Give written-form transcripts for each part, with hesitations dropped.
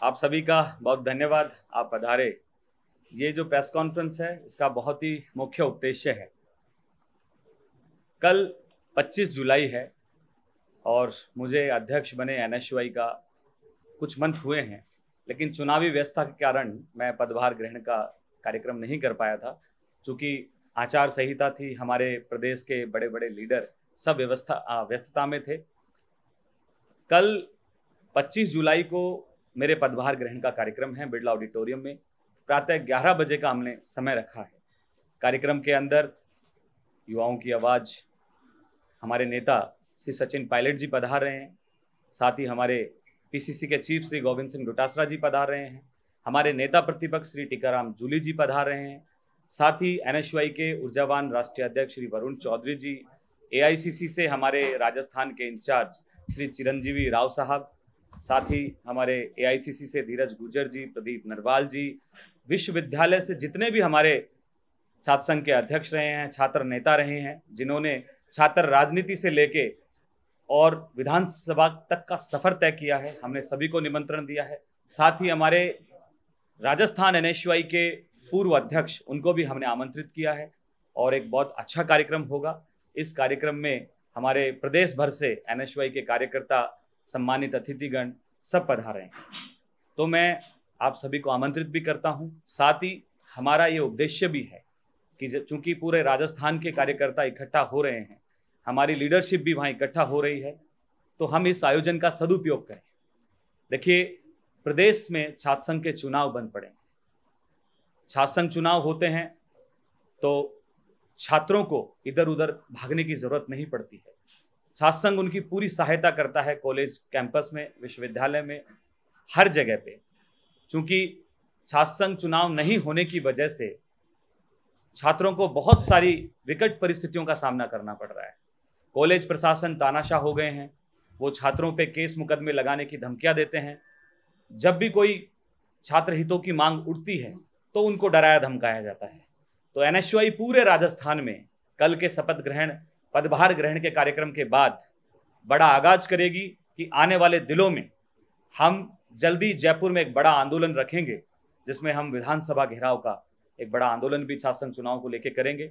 आप सभी का बहुत धन्यवाद, आप पधारे। ये जो प्रेस कॉन्फ्रेंस है इसका बहुत ही मुख्य उद्देश्य है। कल 25 जुलाई है और मुझे अध्यक्ष बने एनएसयूआई का कुछ मंथ हुए हैं, लेकिन चुनावी व्यवस्था के कारण मैं पदभार ग्रहण का कार्यक्रम नहीं कर पाया था। चूँकि आचार संहिता थी, हमारे प्रदेश के बड़े बड़े लीडर सब व्यस्तता में थे। कल 25 जुलाई को मेरे पदभार ग्रहण का कार्यक्रम है बिरला ऑडिटोरियम में। प्रातः 11 बजे का हमने समय रखा है। कार्यक्रम के अंदर युवाओं की आवाज़, हमारे नेता श्री सचिन पायलट जी पधार रहे हैं, साथ ही हमारे पीसीसी के चीफ श्री गोविंद सिंह डोटासरा जी पधार रहे हैं, हमारे नेता प्रतिपक्ष श्री टीकाराम जूली जी पधार रहे हैं, साथ ही एनएसयूआई के ऊर्जावान राष्ट्रीय अध्यक्ष श्री वरुण चौधरी जी, एआईसीसी से हमारे राजस्थान के इंचार्ज श्री चिरंजीवी राव साहब, साथ ही हमारे एआईसीसी से धीरज गुर्जर जी, प्रदीप नरवाल जी, विश्वविद्यालय से जितने भी हमारे छात्र संघ के अध्यक्ष रहे हैं, छात्र नेता रहे हैं, जिन्होंने छात्र राजनीति से लेके और विधानसभा तक का सफर तय किया है, हमने सभी को निमंत्रण दिया है। साथ ही हमारे राजस्थान एनएसयूआई के पूर्व अध्यक्ष, उनको भी हमने आमंत्रित किया है और एक बहुत अच्छा कार्यक्रम होगा। इस कार्यक्रम में हमारे प्रदेश भर से एनएसयूआई के कार्यकर्ता, सम्मानित अतिथिगण सब पधारे हैं। तो मैं आप सभी को आमंत्रित भी करता हूं। साथ ही हमारा ये उद्देश्य भी है कि चूंकि पूरे राजस्थान के कार्यकर्ता इकट्ठा हो रहे हैं, हमारी लीडरशिप भी वहाँ इकट्ठा हो रही है, तो हम इस आयोजन का सदुपयोग करें। देखिए, प्रदेश में छात्र संघ के चुनाव बन पड़े हैं। छात्र संघ चुनाव होते हैं तो छात्रों को इधर उधर भागने की जरूरत नहीं पड़ती है। छात्र संघ उनकी पूरी सहायता करता है, कॉलेज कैंपस में, विश्वविद्यालय में, हर जगह पे। चूंकि छात्र संघ चुनाव नहीं होने की वजह से छात्रों को बहुत सारी विकट परिस्थितियों का सामना करना पड़ रहा है। कॉलेज प्रशासन तानाशाह हो गए हैं, वो छात्रों पे केस मुकदमे लगाने की धमकियां देते हैं। जब भी कोई छात्र हितों की मांग उठती है तो उनको डराया धमकाया जाता है। तो एनएसयूआई पूरे राजस्थान में कल के शपथ ग्रहण, पदभार ग्रहण के कार्यक्रम के बाद बड़ा आगाज करेगी कि आने वाले दिनों में हम जल्दी जयपुर में एक बड़ा आंदोलन रखेंगे, जिसमें हम विधानसभा घेराव का एक बड़ा आंदोलन भी छात्र संघ चुनाव को लेकर करेंगे।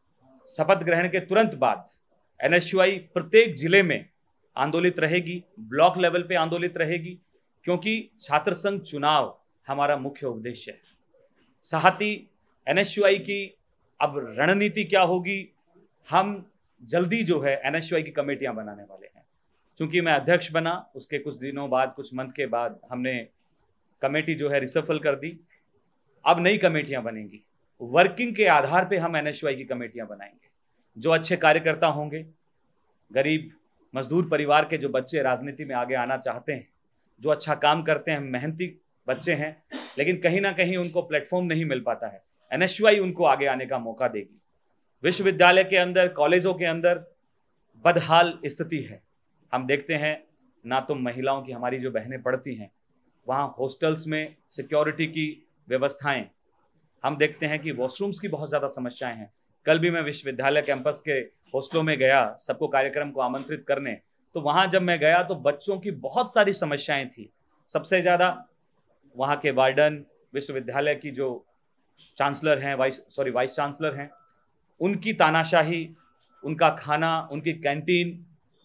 शपथ ग्रहण के तुरंत बाद एनएसयूआई प्रत्येक जिले में आंदोलित रहेगी, ब्लॉक लेवल पे आंदोलित रहेगी, क्योंकि छात्र संघ चुनाव हमारा मुख्य उद्देश्य है। साथ ही एनएसयूआई की अब रणनीति क्या होगी, हम जल्दी जो है एनएसयूआई की कमेटियां बनाने वाले हैं। चूंकि मैं अध्यक्ष बना, उसके कुछ दिनों बाद, कुछ मंथ के बाद हमने कमेटी जो है रिसफल कर दी। अब नई कमेटियां बनेंगी, वर्किंग के आधार पे हम एनएसयूआई की कमेटियां बनाएंगे। जो अच्छे कार्यकर्ता होंगे, गरीब मजदूर परिवार के जो बच्चे राजनीति में आगे आना चाहते हैं, जो अच्छा काम करते हैं, मेहनती बच्चे हैं, लेकिन कहीं ना कहीं उनको प्लेटफॉर्म नहीं मिल पाता है, एनएसयूआई उनको आगे आने का मौका देगी। विश्वविद्यालय के अंदर, कॉलेजों के अंदर बदहाल स्थिति है। हम देखते हैं ना तो महिलाओं की, हमारी जो बहनें पढ़ती हैं, वहाँ हॉस्टल्स में सिक्योरिटी की व्यवस्थाएं, हम देखते हैं कि वॉशरूम्स की बहुत ज़्यादा समस्याएं हैं। कल भी मैं विश्वविद्यालय कैंपस के हॉस्टलों में गया सबको कार्यक्रम को आमंत्रित करने, तो वहाँ जब मैं गया तो बच्चों की बहुत सारी समस्याएं थी। सबसे ज़्यादा वहाँ के वार्डन, विश्वविद्यालय की जो चांसलर हैं, वाइस चांसलर हैं, उनकी तानाशाही, उनका खाना, उनकी कैंटीन,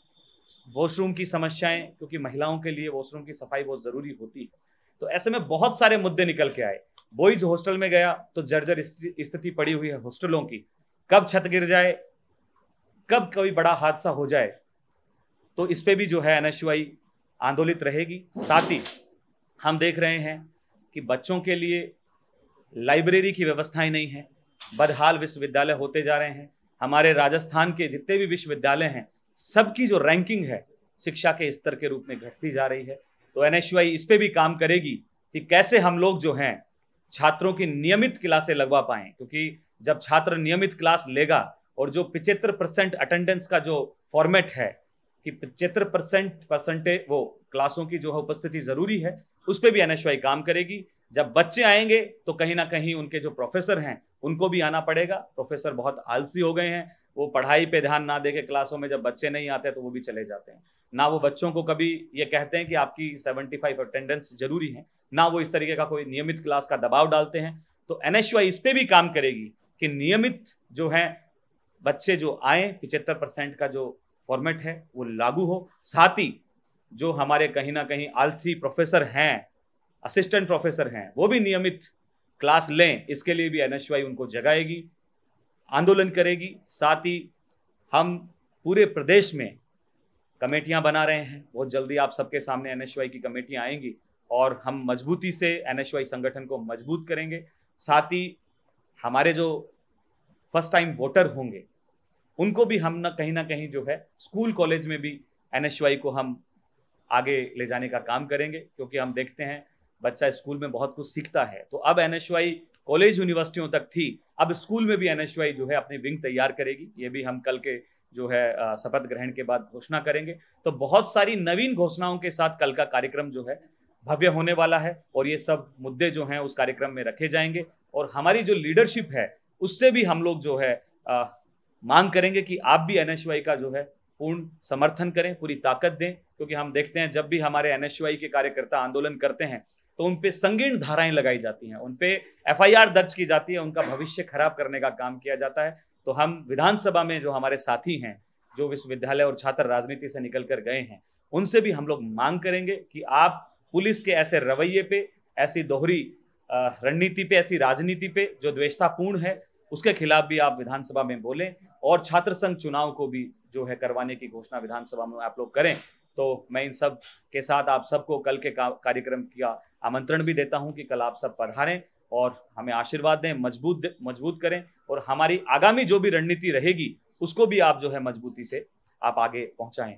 वॉशरूम की समस्याएं, क्योंकि महिलाओं के लिए वॉशरूम की सफाई बहुत ज़रूरी होती है। तो ऐसे में बहुत सारे मुद्दे निकल के आए। बॉयज़ हॉस्टल में गया तो जर्जर स्थिति पड़ी हुई है हॉस्टलों की, कब छत गिर जाए, कब कोई बड़ा हादसा हो जाए। तो इस पे भी जो है एनएसयूआई आंदोलित रहेगी। साथ ही हम देख रहे हैं कि बच्चों के लिए लाइब्रेरी की व्यवस्थाएं नहीं है, बदहाल विश्वविद्यालय होते जा रहे हैं। हमारे राजस्थान के जितने भी विश्वविद्यालय हैं, सबकी जो रैंकिंग है शिक्षा के स्तर के रूप में घटती जा रही है। तो एनएसयूआई इस पे भी काम करेगी कि कैसे हम लोग जो हैं छात्रों की नियमित क्लासें लगवा पाएं, क्योंकि जब छात्र नियमित क्लास लेगा और जो 75% अटेंडेंस का जो फॉर्मेट है कि 75% वो क्लासों की जो है उपस्थिति जरूरी है, उस पर भी एनएसयूआई काम करेगी। जब बच्चे आएंगे तो कहीं ना कहीं उनके जो प्रोफेसर हैं उनको भी आना पड़ेगा। प्रोफेसर बहुत आलसी हो गए हैं, वो पढ़ाई पे ध्यान ना देके क्लासों में जब बच्चे नहीं आते तो वो भी चले जाते हैं। ना वो बच्चों को कभी ये कहते हैं कि आपकी 75 अटेंडेंस जरूरी है, ना वो इस तरीके का कोई नियमित क्लास का दबाव डालते हैं। तो एनएसयूआई इस पे भी काम करेगी कि नियमित जो है बच्चे जो आए, 75% का जो फॉर्मेट है वो लागू हो। साथ ही जो हमारे कहीं ना कहीं आलसी प्रोफेसर हैं, असिस्टेंट प्रोफेसर हैं, वो भी नियमित क्लास लें, इसके लिए भी एनएसयूआई उनको जगाएगी, आंदोलन करेगी। साथ ही हम पूरे प्रदेश में कमेटियां बना रहे हैं, बहुत जल्दी आप सबके सामने एनएसयूआई की कमेटियां आएंगी और हम मजबूती से एनएसयूआई संगठन को मजबूत करेंगे। साथ ही हमारे जो फर्स्ट टाइम वोटर होंगे उनको भी हम कहीं ना कहीं जो है स्कूल कॉलेज में भी एनएसयूआई को हम आगे ले जाने का काम करेंगे, क्योंकि हम देखते हैं बच्चा स्कूल में बहुत कुछ सीखता है। तो अब एनएसयूआई कॉलेज यूनिवर्सिटियों तक थी, अब स्कूल में भी एनएसयूआई जो है अपनी विंग तैयार करेगी। ये भी हम कल के जो है शपथ ग्रहण के बाद घोषणा करेंगे। तो बहुत सारी नवीन घोषणाओं के साथ कल का कार्यक्रम जो है भव्य होने वाला है और ये सब मुद्दे जो हैं उस कार्यक्रम में रखे जाएंगे। और हमारी जो लीडरशिप है उससे भी हम लोग जो है मांग करेंगे कि आप भी एनएसयूआई का जो है पूर्ण समर्थन करें, पूरी ताकत दें, क्योंकि हम देखते हैं जब भी हमारे एनएसयूआई के कार्यकर्ता आंदोलन करते हैं तो उन पे संगीन धाराएं लगाई जाती हैं, उन पे एफआईआर दर्ज की जाती है, उनका भविष्य खराब करने का काम किया जाता है। तो हम विधानसभा में जो हमारे साथी हैं जो विश्वविद्यालय और छात्र राजनीति से निकल कर गए हैं, उनसे भी हम लोग मांग करेंगे कि आप पुलिस के ऐसे रवैये पे, ऐसी दोहरी रणनीति पे, ऐसी राजनीति पे जो द्वेषतापूर्ण है, उसके खिलाफ भी आप विधानसभा में बोलें और छात्र संघ चुनाव को भी जो है करवाने की घोषणा विधानसभा में आप लोग करें। तो मैं इन सब के साथ आप सबको कल के कार्यक्रम का आमंत्रण भी देता हूं कि कल आप सब पधारें और हमें आशीर्वाद दें, मजबूत करें और हमारी आगामी जो भी रणनीति रहेगी उसको भी आप जो है मजबूती से आप आगे पहुंचाएं।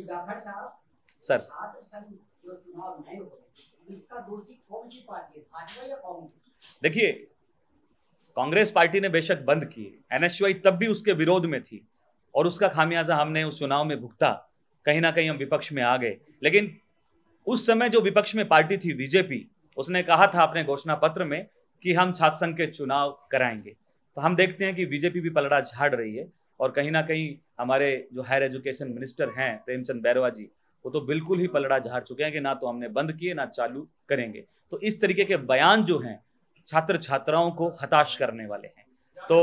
सर, जो चुनाव नहीं हो रहे, इसका दोषी कौन सी पार्टी है, भाजपा या कांग्रेस? देखिए, कांग्रेस पार्टी ने बेशक बंद की, एनएसयूआई तब भी उसके विरोध में थी और उसका खामियाजा हमने उस चुनाव में भुगता। कहीं ना कहीं हम विपक्ष में आ गए, लेकिन उस समय जो विपक्ष में पार्टी थी बीजेपी, उसने कहा था अपने घोषणा पत्र में कि हम छात्र संघ के चुनाव कराएंगे। तो हम देखते हैं कि बीजेपी भी पलड़ा झाड़ रही है और कहीं ना कहीं हमारे जो हायर एजुकेशन मिनिस्टर हैं प्रेमचंद बैरवा जी, वो तो बिल्कुल ही पलड़ा झाड़ चुके हैं कि ना तो हमने बंद किए ना चालू करेंगे। तो इस तरीके के बयान जो हैं छात्र छात्राओं को हताश करने वाले हैं। तो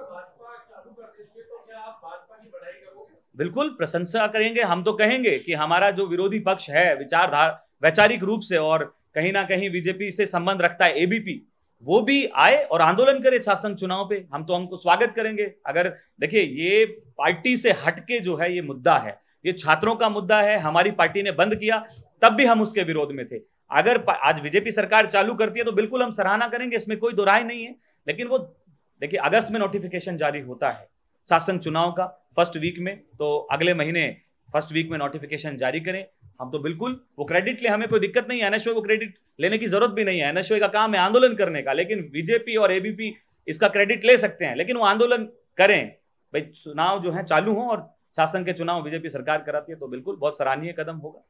बिल्कुल प्रशंसा करेंगे, हम तो कहेंगे कि हमारा जो विरोधी पक्ष है वैचारिक रूप से और कहीं ना कहीं बीजेपी से संबंध रखता है, एबीपी, वो भी आए और आंदोलन करे शासन चुनाव पे। हमको स्वागत करेंगे। अगर देखिए, ये पार्टी से हटके जो है ये मुद्दा है, ये छात्रों का मुद्दा है। हमारी पार्टी ने बंद किया तब भी हम उसके विरोध में थे। अगर आज बीजेपी सरकार चालू करती है तो बिल्कुल हम सराहना करेंगे, इसमें कोई दो राय नहीं है। लेकिन वो देखिए, अगस्त में नोटिफिकेशन जारी होता है शासन चुनाव का फर्स्ट वीक में, तो अगले महीने फर्स्ट वीक में नोटिफिकेशन जारी करें। हम तो बिल्कुल वो क्रेडिट ले, हमें कोई दिक्कत नहीं है, एनएसयूआई को क्रेडिट लेने की जरूरत भी नहीं है। एनएसयूआई का काम है आंदोलन करने का, लेकिन बीजेपी और एबीपी इसका क्रेडिट ले सकते हैं, लेकिन वो आंदोलन करें। भाई चुनाव जो है चालू हो और शासन के चुनाव बीजेपी सरकार कराती है तो बिल्कुल बहुत सराहनीय कदम होगा।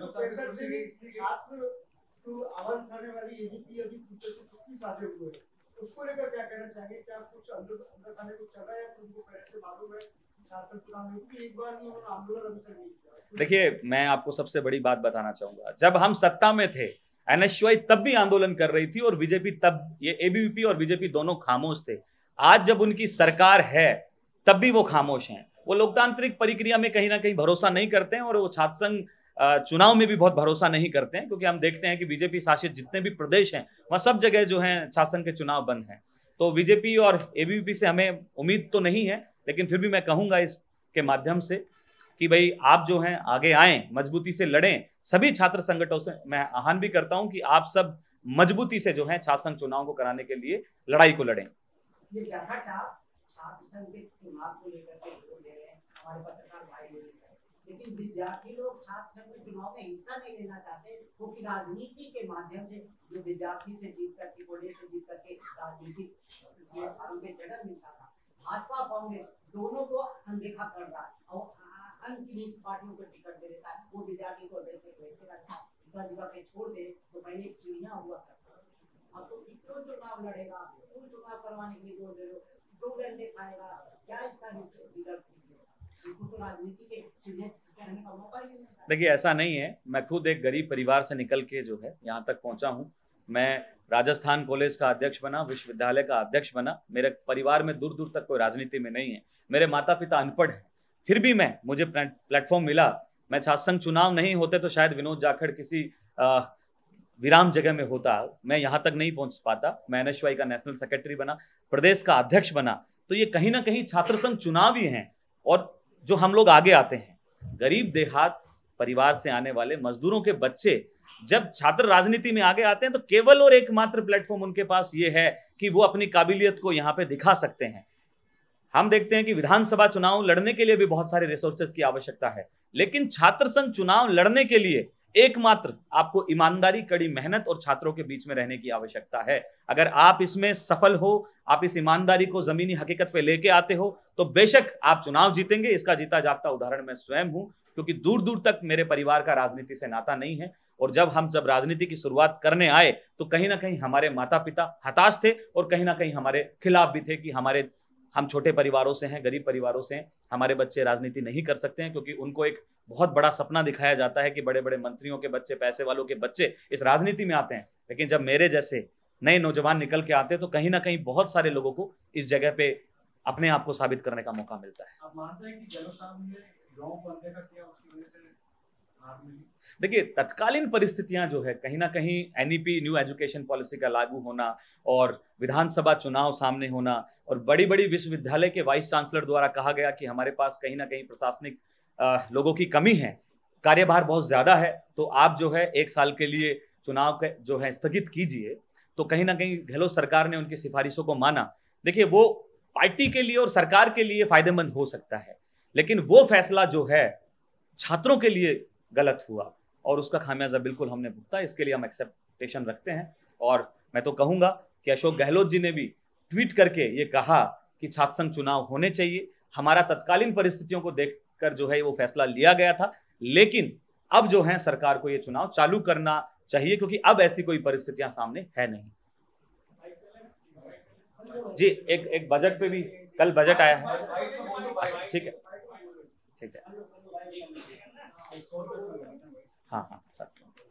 उसको लेकर क्या कहना चाहेंगे? क्या कुछ अंदर खाने को चल रहा है, तुमको पहले से मालूम है शासन चुनाव में भी एक बार नहीं होना, आंदोलन अभी तक नहीं किया? देखिए, मैं आपको सबसे बड़ी बात बताना चाहूंगा, जब हम सत्ता में थे एनएसयूआई तब भी आंदोलन कर रही थी और बीजेपी तब, ये एबीवीपी और बीजेपी दोनों खामोश थे। आज जब उनकी सरकार है तब भी वो खामोश हैं। वो लोकतांत्रिक प्रक्रिया में कहीं ना कहीं भरोसा नहीं करते हैं और वो छात्र संघ चुनाव में भी बहुत भरोसा नहीं करते हैं, क्योंकि हम देखते हैं कि बीजेपी शासित जितने भी प्रदेश हैं वहाँ सब जगह जो है शासन के चुनाव बंद हैं। तो बीजेपी और एबीवीपी से हमें उम्मीद तो नहीं है, लेकिन फिर भी मैं कहूंगा इसके माध्यम से कि भाई आप जो हैं आगे आएं, मजबूती से लड़ें। सभी छात्र संगठनों से मैं आह्वान भी करता हूं कि आप सब मजबूती से जो है छात्र संघ चुनाव को कराने के लिए लड़ाई को लड़ें। ये छात्र संघ के चुनाव को लेकर के बोल रहे हैं हमारे पत्रकार भाई लोग, लेकिन विद्यार्थी लोग छात्र संघ के चुनाव में हिस्सा नहीं लेना चाहते, क्योंकि राजनीति के माध्यम से जो विद्यार्थी से जीत करके, कॉलेज से जीत करके राजनीतिक में जगह मिलता था, भाजपा कांग्रेस दोनों को अनदेखा कर रहा है और अनगिनत पार्टियों को टिकट दे देता है। वो विद्यार्थी को वैसे रखा जगह पे छोड़ दे तो पहले एक सीढ़ियां हुआ करता, अब तो क्यों चुनाव लड़ेगा, क्यों चुनाव करवाने के लिए जोर दे रहे हो? क्यों डंडे खाएगा, क्या इसका रिजल्ट, इसको तो राजनीति के सीधे कहने का मौका ही नहीं मिलता। देखिए ऐसा नहीं है, मैं खुद एक गरीब परिवार से निकल के जो है यहाँ तक पहुँचा हूँ। मैं राजस्थान कॉलेज का अध्यक्ष बना, विश्वविद्यालय का अध्यक्ष बना। मेरे परिवार में दूर दूर तक कोई राजनीति में नहीं है। मेरे माता पिता अनपढ़ हैं, फिर भी मुझे प्लेटफॉर्म मिला। मैं छात्र संघ चुनाव नहीं होते तो शायद विनोद जाखड़ किसी विराम जगह में होता, मैं यहाँ तक नहीं पहुँच पाता। मैं NSY का नेशनल सेक्रेटरी बना, प्रदेश का अध्यक्ष बना। तो ये कहीं ना कहीं छात्र संघ चुनाव ही हैं। और जो हम लोग आगे आते हैं, गरीब देहात परिवार से आने वाले मजदूरों के बच्चे जब छात्र राजनीति में आगे आते हैं तो केवल और एकमात्र प्लेटफॉर्म उनके पास ये है कि वो अपनी काबिलियत को यहाँ पे दिखा सकते हैं। हम देखते हैं कि विधानसभा चुनाव लड़ने के लिए भी बहुत सारे रिसोर्सेज की आवश्यकता है, लेकिन छात्र संघ चुनाव लड़ने के लिए एकमात्र आपको ईमानदारी, कड़ी मेहनत और छात्रों के बीच में रहने की आवश्यकता है। अगर आप इसमें सफल हो, आप इस ईमानदारी को जमीनी हकीकत पे लेके आते हो, तो बेशक आप चुनाव जीतेंगे। इसका जीता जागता उदाहरण मैं स्वयं हूं, क्योंकि दूर दूर तक मेरे परिवार का राजनीति से नाता नहीं है। और जब राजनीति की शुरुआत करने आए तो कहीं ना कहीं हमारे माता पिता हताश थे और कहीं ना कहीं हमारे खिलाफ भी थे कि हम छोटे परिवारों से हैं, गरीब परिवारों से हैं, हमारे बच्चे राजनीति नहीं कर सकते हैं, क्योंकि उनको एक बहुत बड़ा सपना दिखाया जाता है कि बड़े बड़े मंत्रियों के बच्चे, पैसे वालों के बच्चे इस राजनीति में आते हैं। लेकिन जब मेरे जैसे नए नौजवान निकल के आते हैं तो कहीं ना कहीं बहुत सारे लोगों को इस जगह पे अपने आप को साबित करने का मौका मिलता है। आप मानते हैं कि जलोशाम ने गांव को अनदेखा किया, उसकी वजह से हार मिली? देखिए तत्कालीन परिस्थितियां जो है, कहीं ना कहीं NEP न्यू एजुकेशन पॉलिसी का लागू होना और विधानसभा चुनाव सामने होना और बड़ी बड़ी विश्वविद्यालय के वाइस चांसलर द्वारा कहा गया कि हमारे पास कहीं ना कहीं प्रशासनिक लोगों की कमी है, कार्यभार बहुत ज्यादा है, तो आप जो है 1 साल के लिए चुनाव जो है स्थगित कीजिए। तो कहीं ना कहीं गहलोत सरकार ने उनकी सिफारिशों को माना। देखिए वो पार्टी के लिए और सरकार के लिए फायदेमंद हो सकता है, लेकिन वो फैसला जो है छात्रों के लिए गलत हुआ और उसका खामियाजा बिल्कुल हमने भुगता। इसके लिए हम एक्सेप्टेशन रखते हैं। और मैं तो कहूंगा कि अशोक गहलोत जी ने भी ट्वीट करके ये कहा कि छात्र संघ चुनाव होने चाहिए। हमारा तत्कालीन परिस्थितियों को देखकर जो है वो फैसला लिया गया था, लेकिन अब जो है सरकार को ये चुनाव चालू करना चाहिए, क्योंकि अब ऐसी कोई परिस्थितियां सामने है नहीं। जी एक बजट पे भी कल बजट आया है। ठीक है, ठीक है, हाँ हाँ सर।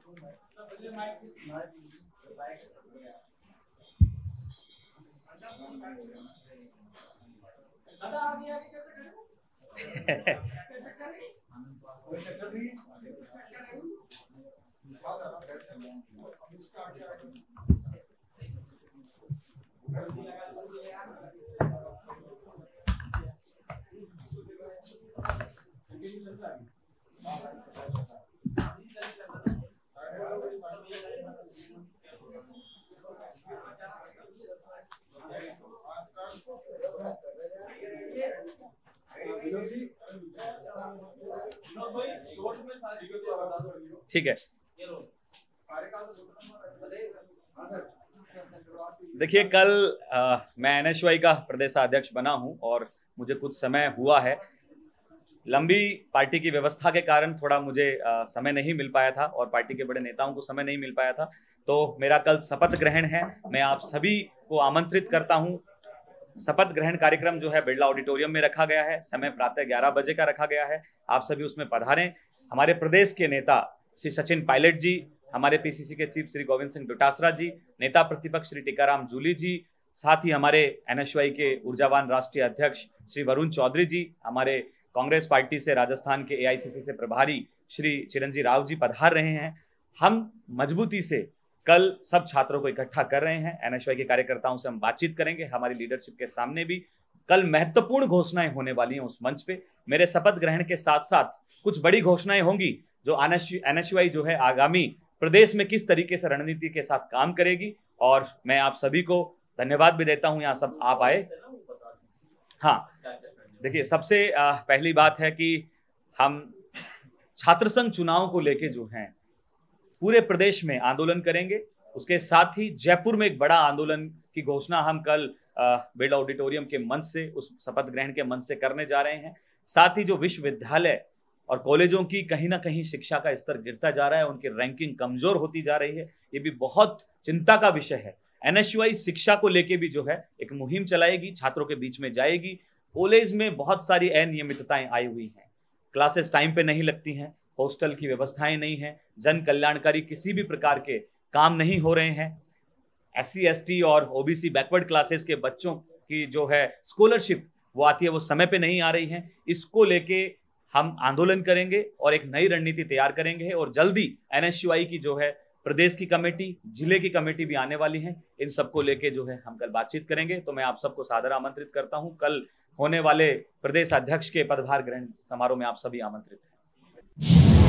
ठीक है, देखिए कल मैं NSY का प्रदेशाध्यक्ष बना हूं और मुझे कुछ समय हुआ है। लंबी पार्टी की व्यवस्था के कारण थोड़ा मुझे समय नहीं मिल पाया था और पार्टी के बड़े नेताओं को समय नहीं मिल पाया था। तो मेरा कल शपथ ग्रहण है। मैं आप सभी को आमंत्रित करता हूं। शपथ ग्रहण कार्यक्रम जो है बिरला ऑडिटोरियम में रखा गया है। समय प्रातः 11 बजे का रखा गया है। आप सभी उसमें पधारें। हमारे प्रदेश के नेता श्री सचिन पायलट जी, हमारे PCC के चीफ श्री गोविंद सिंह डोटासरा जी, नेता प्रतिपक्ष श्री टीकाराम जूली जी, साथ ही हमारे NSY के ऊर्जावान राष्ट्रीय अध्यक्ष श्री वरुण चौधरी जी, हमारे कांग्रेस पार्टी से राजस्थान के AICC से प्रभारी श्री चिरंजीव राव जी पधार रहे हैं। हम मजबूती से कल सब छात्रों को इकट्ठा कर रहे हैं। NSY के कार्यकर्ताओं से हम बातचीत करेंगे। हमारी लीडरशिप के सामने भी कल महत्वपूर्ण घोषणाएं होने वाली हैं उस मंच पे। मेरे शपथ ग्रहण के साथ साथ कुछ बड़ी घोषणाएं होंगी जो NSY जो है आगामी प्रदेश में किस तरीके से रणनीति के साथ काम करेगी। और मैं आप सभी को धन्यवाद भी देता हूं, यहाँ सब आप आए। हाँ देखिए, सबसे पहली बात है कि हम छात्र संघ चुनाव को लेके जो हैं पूरे प्रदेश में आंदोलन करेंगे। उसके साथ ही जयपुर में एक बड़ा आंदोलन की घोषणा हम कल बिरला ऑडिटोरियम के मंच से, उस शपथ ग्रहण के मंच से करने जा रहे हैं। साथ ही जो विश्वविद्यालय और कॉलेजों की कहीं ना कहीं शिक्षा का स्तर गिरता जा रहा है, उनकी रैंकिंग कमजोर होती जा रही है, ये भी बहुत चिंता का विषय है। एनएसयूआई शिक्षा को लेके भी जो है एक मुहिम चलाएगी, छात्रों के बीच में जाएगी। कॉलेज में बहुत सारी अनियमितताएं आई हुई हैं, क्लासेस टाइम पे नहीं लगती हैं, हॉस्टल की व्यवस्थाएं नहीं हैं, जन कल्याणकारी किसी भी प्रकार के काम नहीं हो रहे हैं, SC ST और OBC बैकवर्ड क्लासेस के बच्चों की जो है स्कॉलरशिप वो आती है वो समय पे नहीं आ रही है। इसको लेके हम आंदोलन करेंगे और एक नई रणनीति तैयार करेंगे और जल्दी एनएसयूआई की जो है प्रदेश की कमेटी, जिले की कमेटी भी आने वाली है। इन सबको लेके जो है हम कल बातचीत करेंगे। तो मैं आप सबको सादर आमंत्रित करता हूं। कल होने वाले प्रदेश अध्यक्ष के पदभार ग्रहण समारोह में आप सभी आमंत्रित हैं।